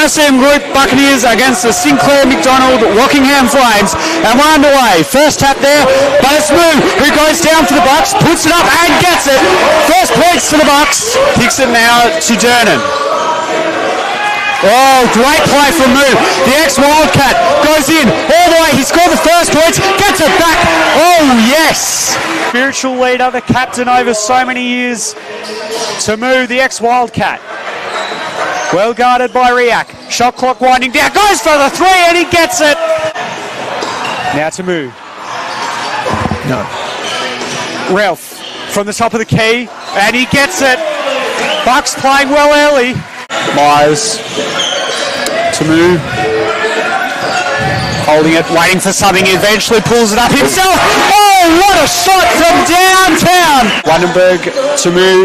SCM Group Buccaneers against the Sinclair McDonald Rockingham Flames, and we're underway. First tap there, but it's Moo who goes down for the Bucks, puts it up and gets it. First points for the Bucks. Kicks it now to Durnan. Oh, great play from Moo. The ex-Wildcat goes in all the way. He scored the first points, gets it back. Oh, yes. Spiritual leader, the captain over so many years. To Moo, the ex-Wildcat. Well guarded by Riak. Shot clock winding down. Goes for the three and he gets it. Now to Moo. No. Ralph from the top of the key and he gets it. Bucks playing well early. Myers to Moo. Holding it, waiting for something. He eventually pulls it up himself. Oh, what a shot from downtown. Wandenberg to Moo.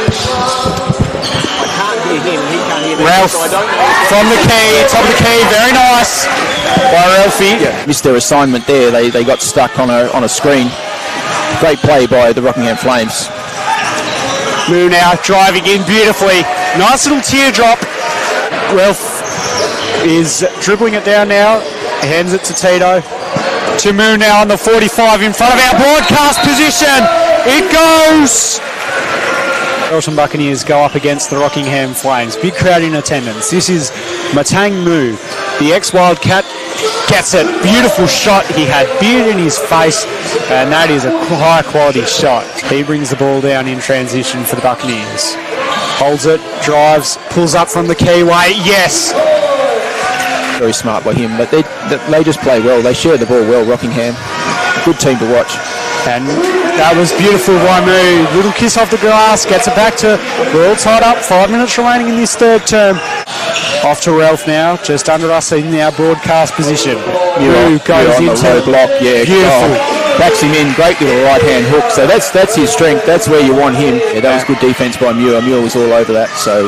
Ralph from the key, top of the key, very nice by Ralphie. Yeah, missed their assignment there. They got stuck on a screen. Great play by the Rockingham Flames. Moo now driving in beautifully. Nice little teardrop. Ralph is dribbling it down now. Hands it to Tito. To Moo now on the 45 in front of our broadcast position. It goes. Elton Buccaneers go up against the Rockingham Flames. Big crowd in attendance. This is Matang Moo, the ex-Wildcat, gets it. Beautiful shot. He had beard in his face, and that is a high-quality shot. He brings the ball down in transition for the Buccaneers. Holds it, drives, pulls up from the keyway. Yes. Very smart by him, but they just play well. They share the ball well, Rockingham. Good team to watch. And that was beautiful by Moo. Little kiss off the grass, gets it back to, we're all tied up, 5 minutes remaining in this third term. Off to Ralph now, just under us in our broadcast position. Moo goes into the block, yeah, beautiful. Backs him in, great little right-hand hook. So that's his strength, that's where you want him. Yeah, that was good defence by Muir. Muir was all over that, so...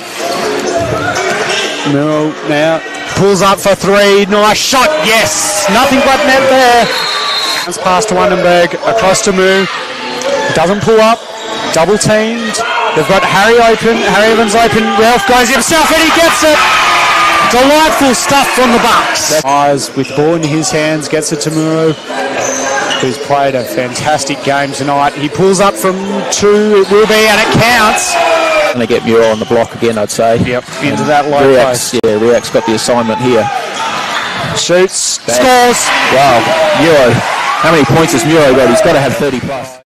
Muir now pulls up for three, nice shot, yes! Nothing but net there. Pass to Wandenberg, across to Moo, doesn't pull up, double teamed, they've got Harry open, Harry Evans open, Ralph goes himself and he gets it. Delightful stuff from the Bucks. Myers with the ball in his hands, gets it to Moo, who's played a fantastic game tonight. He pulls up from two, it will be, and it counts. Going to get Muir on the block again, I'd say. Yep, into that low post. Yeah, Riak's got the assignment here. Shoots, scores. Wow, Muir. How many points has Muro got? He's got to have 30 plus.